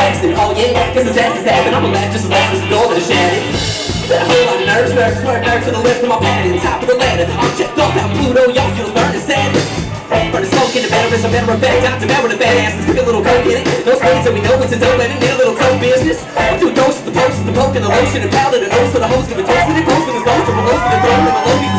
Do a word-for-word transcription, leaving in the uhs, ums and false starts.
blasted. Oh yeah, cause the test is happening. I'm a lad just as last as the door that I shattered. Got a whole lot of nerves, nerves, swerve, nerves to the left of my pattern. Top of the ladder, I'm checked off out Pluto, y'all feels burning sadly. Burning smoke in the better is a better effect. Out to with the fat asses, stick a little coke in it. Those things that we know it's a dope and need a little coke business. I'm doing doses, the posts, the poke and the lotion and powder, the nose to the hose, give a toast and it goes to the stone, triple nose to the throne, and the low